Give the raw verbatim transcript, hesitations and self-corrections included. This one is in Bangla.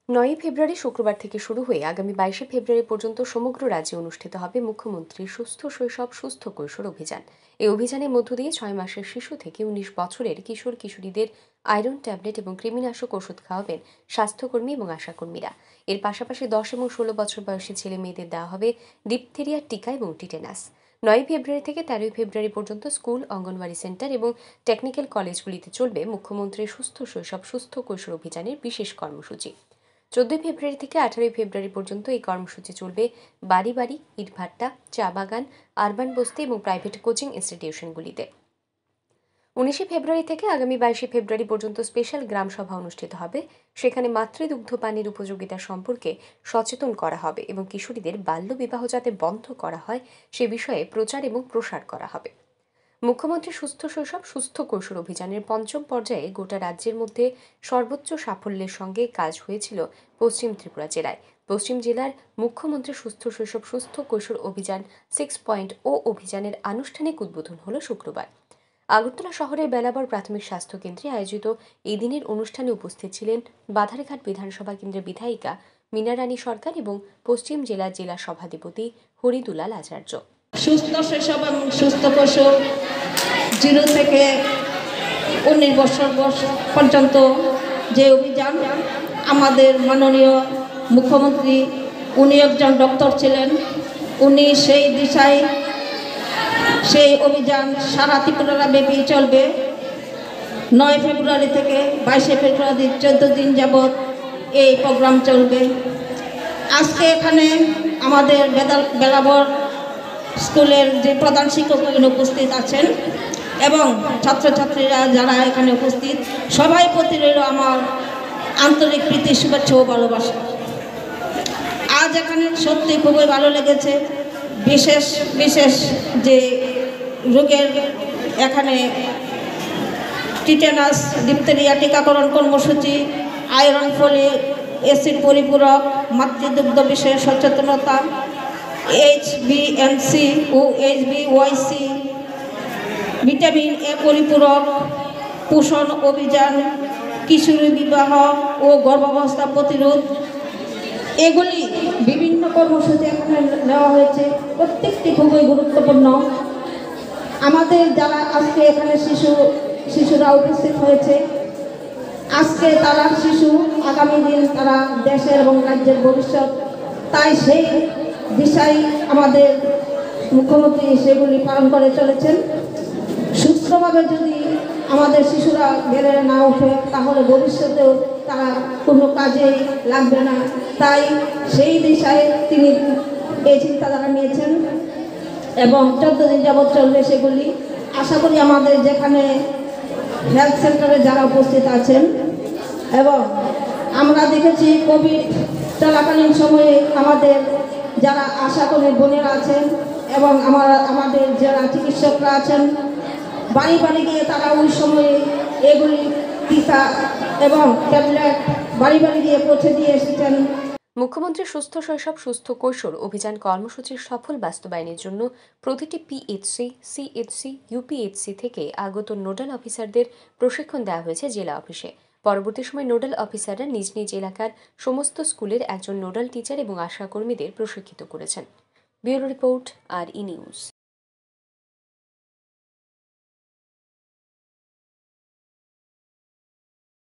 নয়ই ফেব্রুয়ারি শুক্রবার থেকে শুরু হয়ে আগামী বাইশে ফেব্রুয়ারি পর্যন্ত সমগ্র রাজ্যে অনুষ্ঠিত হবে মুখ্যমন্ত্রী সুস্থ শৈশব সুস্থ কৈশোর অভিযান। এই অভিযানের মধ্য দিয়ে ছয় মাসের শিশু থেকে উনিশ বছরের কিশোর কিশোরীদের আয়রন ট্যাবলেট এবং কৃমিনাশক ওষুধ খাওয়াবেন স্বাস্থ্যকর্মী এবং আশাকর্মীরা। এর পাশাপাশি দশ এবং ষোলো বছর বয়সী ছেলে মেয়েদের দেওয়া হবে ডিপথেরিয়ার টিকা এবং টিটেনাস। নয়ই ফেব্রুয়ারি থেকে তেরোই ফেব্রুয়ারি পর্যন্ত স্কুল, অঙ্গনওয়াড়ি সেন্টার এবং টেকনিক্যাল কলেজগুলিতে চলবে মুখ্যমন্ত্রী সুস্থ শৈশব সুস্থ কৈশোর অভিযানের বিশেষ কর্মসূচি। চোদ্দই ফেব্রুয়ারি থেকে আঠারোই ফেব্রুয়ারি পর্যন্ত এই কর্মসূচি চলবে বাড়ি বাড়ি, ইটভাট্টা, চা বাগান, আরবান বস্তি এবং প্রাইভেট কোচিং ইনস্টিটিউশনগুলিতে। উনিশে ফেব্রুয়ারি থেকে আগামী বাইশে ফেব্রুয়ারি পর্যন্ত স্পেশাল গ্রাম সভা অনুষ্ঠিত হবে। সেখানে মাতৃদুগ্ধ পানির উপযোগিতা সম্পর্কে সচেতন করা হবে এবং কিশোরীদের বাল্য বিবাহ যাতে বন্ধ করা হয় সে বিষয়ে প্রচার এবং প্রসার করা হবে। মুখ্যমন্ত্রী সুস্থ শৈশব সুস্থ কৈশোর অভিযানের পঞ্চম পর্যায়ে গোটা রাজ্যের মধ্যে সর্বোচ্চ সাফল্যের সঙ্গে কাজ হয়েছিল পশ্চিম ত্রিপুরা জেলায়। পশ্চিম জেলার মুখ্যমন্ত্রী সুস্থ শৈশব সুস্থ কৈশোর অভিযান সিক্স পয়েন্ট ও অভিযানের আনুষ্ঠানিক উদ্বোধন হল শুক্রবার। আগরতলা শহরের বেলাবর প্রাথমিক স্বাস্থ্য কেন্দ্রে আয়োজিত এই দিনের অনুষ্ঠানে উপস্থিত ছিলেন বাধারঘাট বিধানসভা কেন্দ্রের বিধায়িকা মীনারানী সরকার এবং পশ্চিম জেলার জেলা সভাধিপতি হরিদুলাল আচার্য। সুস্থ শৈশব এবং সুস্থ কৈশোর জিরো থেকে উনিশ বছর বয়স পর্যন্ত যে অভিযান, আমাদের মাননীয় মুখ্যমন্ত্রী উনি একজন ডক্টর ছিলেন, উনি সেই দিশায় সেই অভিযান সারা ত্রিপুরা ব্যাপী চলবে। নয় ফেব্রুয়ারি থেকে বাইশে ফেব্রুয়ারি চোদ্দ দিন যাবৎ এই প্রোগ্রাম চলবে। আজকে এখানে আমাদের বেলাবর স্কুলের যে প্রধান শিক্ষক উপস্থিত আছেন এবং ছাত্রছাত্রীরা যারা এখানে উপস্থিত, সবাই প্রতি রইল আমার আন্তরিক প্রীতি, শুভেচ্ছা ও ভালোবাসা। আজ এখানে সত্যি খুবই ভালো লেগেছে। বিশেষ বিশেষ যে রোগের এখানে টিটেনাস, ডিপথেরিয়া টিকাকরণ কর্মসূচি, আয়রন ফলিক অ্যাসিড পরিপূরক, মাতৃদুগ্ধ বিষয়ে সচেতনতা, এইচ বি এন সি ও H B Y C, vitamin A পরিপূরক, পোষণ অভিযান, কিশোরী বিবাহ ও গর্ভাবস্থা প্রতিরোধ, এগুলি বিভিন্ন কর্মসূচি এখানে নেওয়া হয়েছে। প্রত্যেকটি খুবই গুরুত্বপূর্ণ। আমাদের যারা আজকে এখানে শিশু শিশুরা উপস্থিত হয়েছে, আজকে তারা শিশু, আগামী দিন তারা দেশের এবং রাজ্যের ভবিষ্যৎ। তাই সেই দিশায় আমাদের মুখ্যমন্ত্রী সেগুলি পালন করে চলেছেন। সুস্থভাবে যদি আমাদের শিশুরা বেড়ে না ওঠে তাহলে ভবিষ্যতেও তারা কোনো কাজে লাগবে না। তাই সেই দিশায় তিনি এই চিন্তাধারা নিয়েছেন এবং চোদ্দ দিন যাবৎ চলবে সেগুলি। আশা করি আমাদের যেখানে হেলথ সেন্টারে যারা উপস্থিত আছেন, এবং আমরা দেখেছি কোভিড চলাকালীন সময়ে আমাদের যারা আশাকর্মী বোনেরা আছেন এবং আমার আমাদের যারা চিকিৎসকরা আছেন, বাড়ি বাড়ি গিয়ে তারা ওই সময়ে এগুলি টিকা এবং ট্যাবলেট বাড়ি বাড়ি গিয়ে পৌঁছে দিয়ে এসেছেন। মুখ্যমন্ত্রী সুস্থ শৈশব সুস্থ কৈশোর অভিযান কর্মসূচির সফল বাস্তবায়নের জন্য প্রতিটি পিএইচসি, সিএইচসি, ইউপিএইচসি থেকে আগত নোডাল অফিসারদের প্রশিক্ষণ দেওয়া হয়েছে জেলা অফিসে। পরবর্তী সময় নোডাল অফিসাররা নিজ নিজ এলাকার সমস্ত স্কুলের একজন নোডাল টিচার এবং আশাকর্মীদের প্রশিক্ষিত করেছেন। ব্যুরো রিপোর্ট, আর ই নিউজ।